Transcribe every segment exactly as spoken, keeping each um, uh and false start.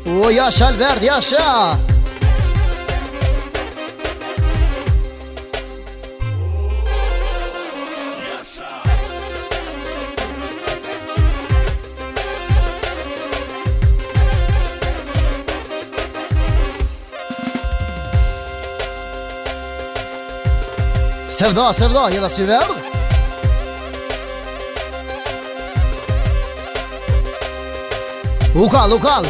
O jasha Albert, jasha. Sevda, sevda, jeda si verd. Ukal, ukal.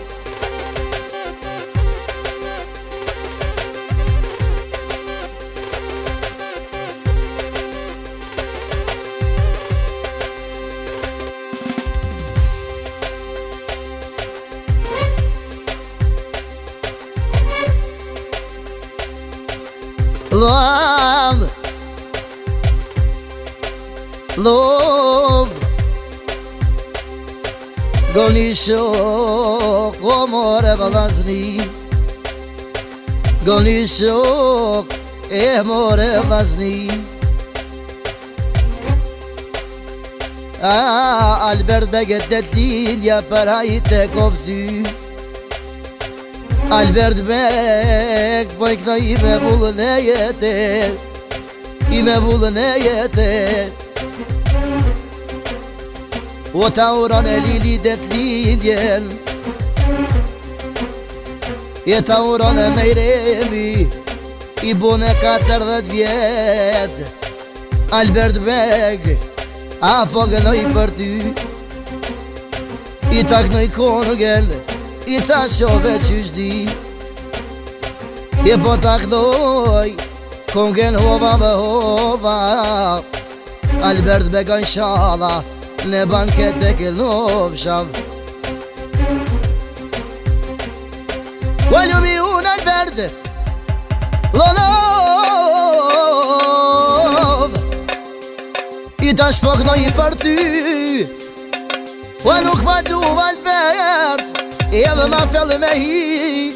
Love, love, goni shok, o more vlazni, goni shok, e more vlazni. Ah, Albert begeddin ya parayte koftu. Albert bek, vajkna ime vullën e jete, ime vullën e jete. O ta uran e lili det lindjen, e ta uran e mejremi, i bune katërdhet vjet. Albert bek, apo gënoj për ty, i taknoj kongen, i ta shove qyshdi, e po taknoj kongen hova me hova. Albert beka inshallah ne banket e këllov shav. Walju mi un Albert, lo lov, i ta shpoknoj për ty, o nuk ma du Albert, edhe ma fellë me hi.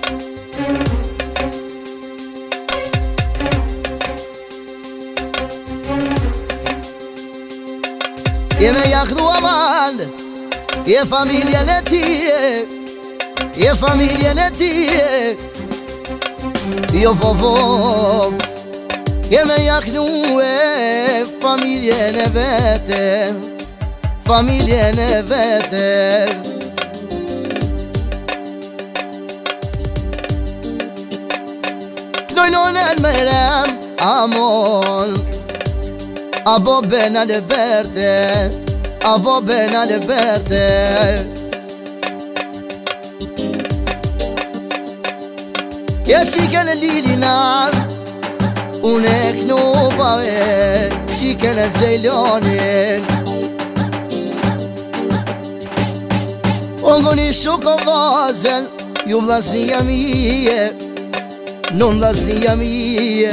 E me jaknu amal, e familjen e tije, e familjen e tije. Jo fofov, e me jaknu e familjen e vete, familjen e vete. Knojnonen me rem, amon, abo ben Alberte, abo ben Alberte. E qiken e lilinan, une knupave, qiken e gjejlonin. Ongoni shuko vazen, ju vlasnija mije, non vlasnija mije.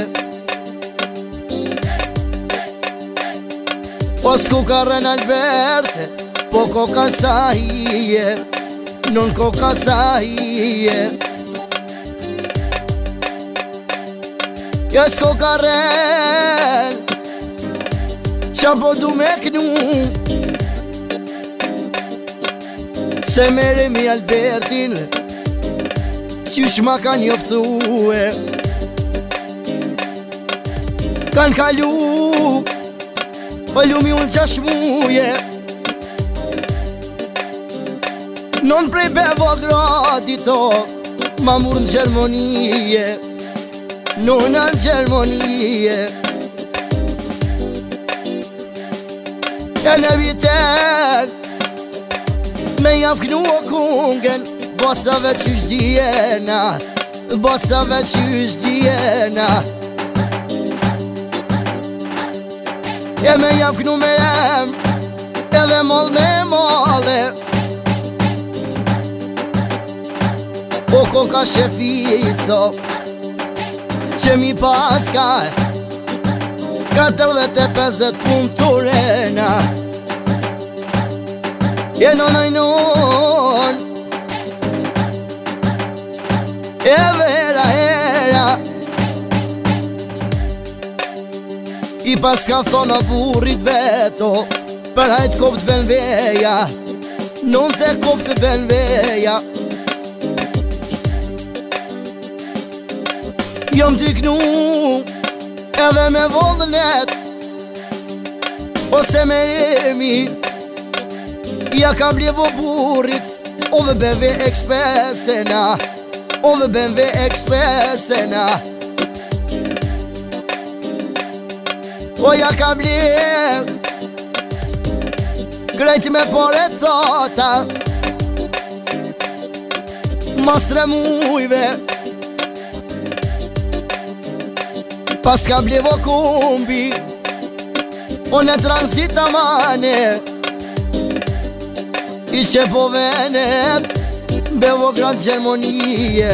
O s'kuka ren Albert, po koka sahije, non koka sahije. Ja s'kuka ren, qa po du me knu, se mere mi Albertin, qysh ma ka njoftue. Kan kalu Fallu mi unë qash muje, non prej beva gradi to, ma mur në Gjermonije, nona në Gjermonije. E në viten, me jafknu o kungen, basave qysh djena, basave qysh djena. E me jafknu me jem, edhe mall me male, o koka shefico, që mi paska katërdhet e pesët pun të rena. E non aj non, e vera era, i pas ka thonë burrit veto, për hajt koft ben veja, non te koft ben veja. Jom tyknu edhe me vollënet ose me emi, ja ka blevo burrit ove B M W Expressena, ove B M W Expressena. O ja ka blev krejt me pare thata, mas tre mujve pas ka blevo kumbi, o në transita mane i që po venet bevo gratë Gjermonije.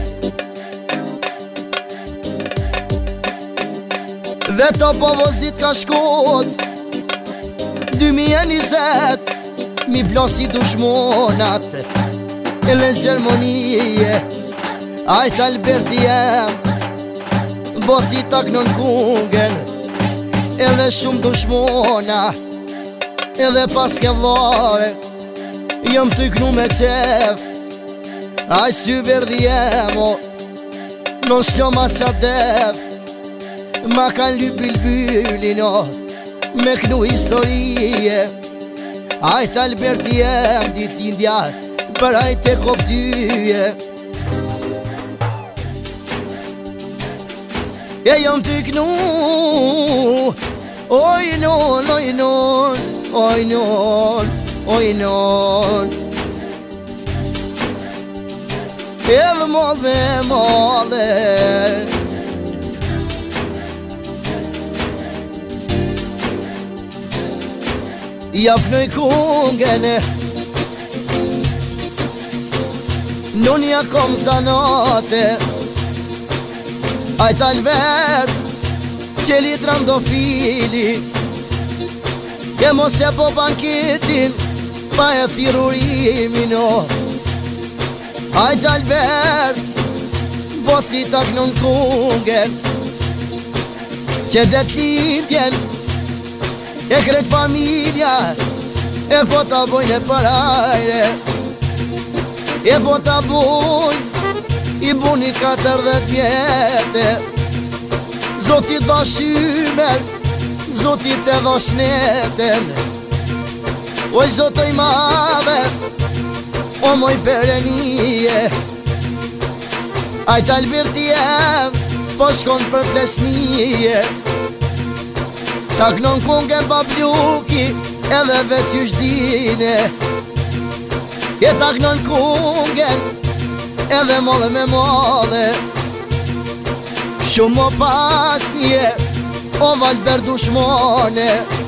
Dhe to po vozit ka shkot dy mijë e njëzet, mi plosi dushmonat e në Gjermonije. Ajt Alberti jem bosi tak nën kungen, edhe shumë dushmona, edhe pas ke vlore jëm tyknu me qef. Aj sy verdi jemo non shlo ma qa def, ma kan ly bilbylino me knu historie. Ajt Alberti jem dit indja për ajt e koftyje. E jom tyknu oj non, oj non, oj non, oj non. E vë mollë me mollë, ja fnoj kungene, nun ja kom zanote. Ajt Albert qeli trandofili, e mos e po banketin pa e thirurimin o. Ajt Albert bosi tak nën kungen, që det lindjen e kret familja e po ta bojnë e parajre, e po ta bojnë i buni katërdhet vjete. Zotit dha shymer, Zotit e dha shneten, oj Zotoj madhe, o moj perenie. Ajt Alberti jem po shkon për plesnije, taknon kungen babluki edhe veç ju shdine. E taknon kungen edhe mollë me mollë, shumë o pas nje o Valber dushmone.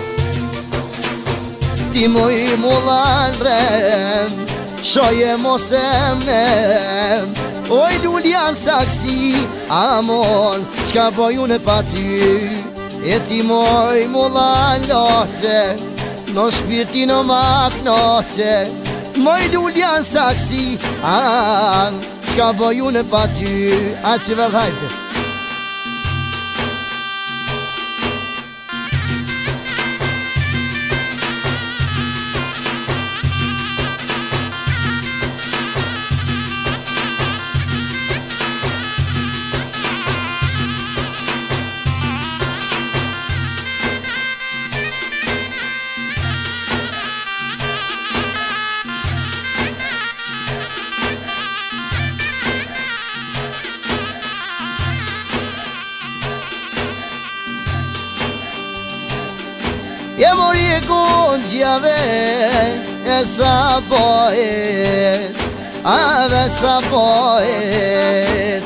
Ti mo i mullan rem, shoje mos emnem, oj luljan saksi amon, qka bojune pa ty. E ti mo i mullan lose, në shpirti në maknose, moj luljan saksi am, qka bojune pa ty. A që vërhajte e mori e gongjave e sa poet, ave sa poet.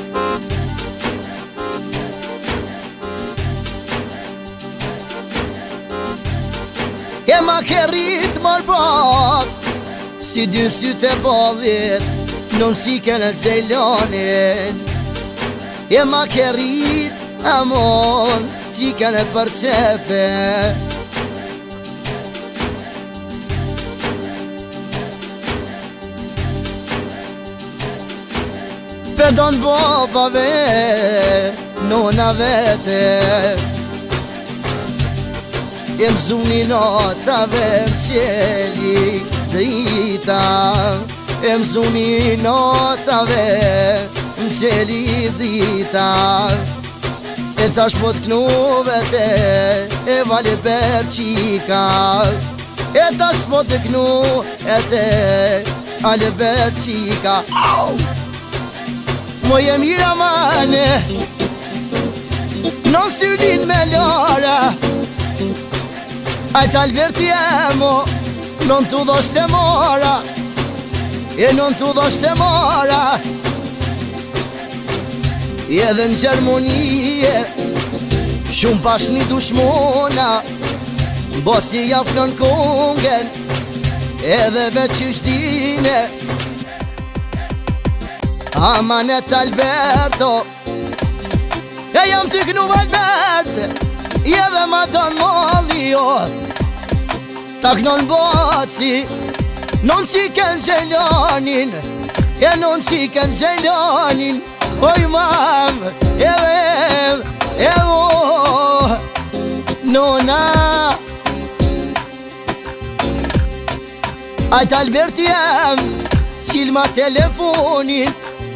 E ma ke rrit marbak si dy sytë e bolit, non si ke në Gjejlonin. E ma ke rrit amon si ke në përsefe, pedon bobave, nona vete, e mzuni notave qeli drita, e mzuni notave më qeli dhita. E cash po t'knu vete, e vali per qika. E tash po t'knu ete, ale per qika. Mo je mira mane, non sylin me lora. Ajt Alberti emo, non t'u dhoshte mora. E non t'u dhoshte mora. I edhe në Gjermonije shumë pash një dushmona, bo si jaf nën kongen edhe veç qyshtine. Amanet Alberto, e jam t'i knu Albert, i edhe ma don molli jo. Ta knon boci, non qiken gjelonin, e non qiken gjelonin. Oj mam, e vem, e o, nona. Ajt Alberti jem, qil ma telefonin.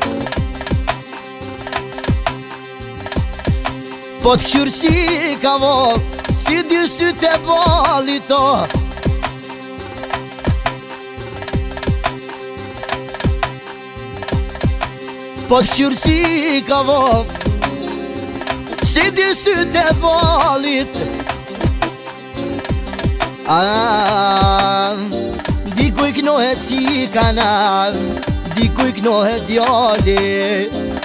Po t'kqyr si ka vo, si dy sytë e balito. Po t'qyr si ka vo, si dy sytë e balit. Dikuj knohet si kanal, dikuj knohet djali.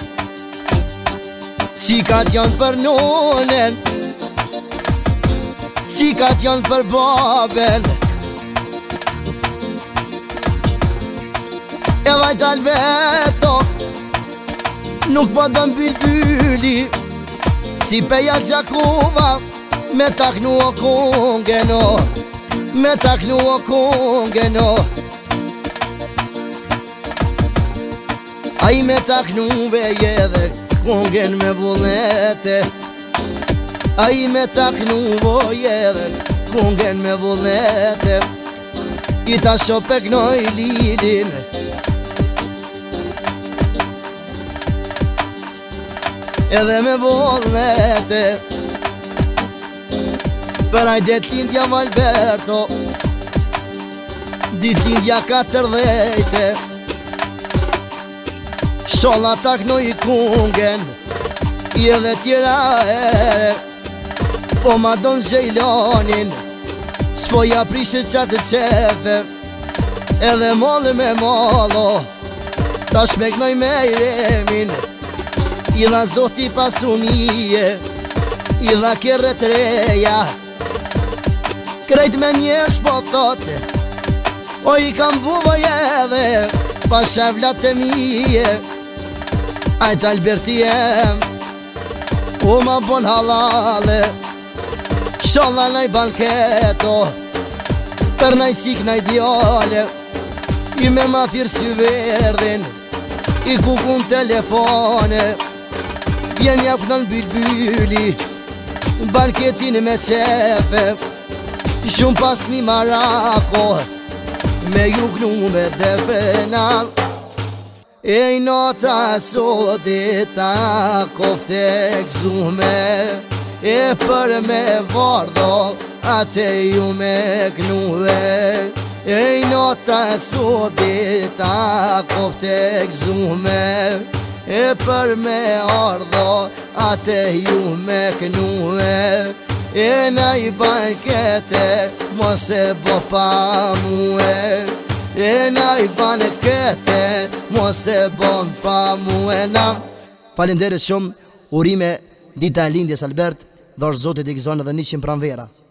Qikat janë për nonen, qikat janë për baben. E vajt Alberto, nuk po dëm bylbyli, si peja Gjakova, me taknu o kongeno, me taknu o kongeno. A i me taknu bejede, kongen me vullnete. A i me taknu bojede, kongen me vullnete. I ta shopek noj lidin, edhe me vullnete. Për ajde t'indja Alberto, ditindja katërdhejte. Sholla taknoj i kungen, i edhe tjera ere. Po ma don zhejlonin, s'po ja prishe qatë qefe. Edhe mollë me mollo, ta shmeknoj me i remin. I dha zoti pasunije, i dha kjerë të reja. Krejt me njerë shpo thote, o i kam buvoj edhe, pa shevlat e mije. Ajt Alberti jem, u ma bon halale. Sholla naj banketo, për naj sik naj djale. I me ma thirë sy verdin, i kukun telefone. Jen jap nën bylbyli, banketin me qefe. Shumë pas një marako, me ju knu me defenal. E i nota sotit ta kofte gzume, e për me vardo ate ju me knuve. E i nota sotit ta kofte gzume, e për me ardo ate ju me knuve. E na i bankete mos e bo pa muhe. E na i bankete mos e bon pa muhe na. Falemderit shumë, urime dita e lindjes Albert, dhe është zotit i gëzonë edhe njëqin pranvera.